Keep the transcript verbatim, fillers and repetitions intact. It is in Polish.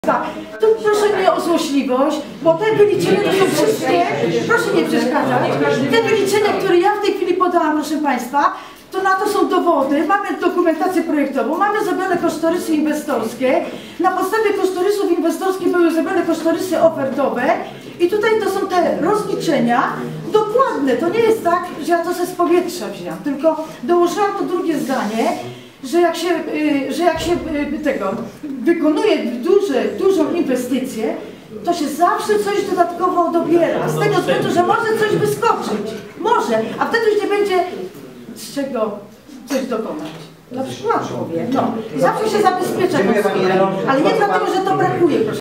Tak, tu proszę nie o złośliwość, bo te wyliczenia to są wszystkie, proszę nie przeszkadzać, te wyliczenia, które ja w tej chwili podałam, proszę Państwa, to na to są dowody, mamy dokumentację projektową, mamy zrobione kosztorysy inwestorskie, na podstawie kosztorysów inwestorskich były zrobione kosztorysy ofertowe i tutaj to są te rozliczenia dokładne, to nie jest tak, że ja to ze z powietrza wzięłam, tylko dołożyłam to drugie zdanie, że jak się, że jak się tego wykonuje duże, dużą inwestycję, to się zawsze coś dodatkowo dobiera, z tego względu, że może coś wyskoczyć, może, a wtedy już nie będzie z czego coś dokonać. Na przykład powiem, no, zawsze się zabezpiecza, ale nie dlatego, że to brakuje, proszę.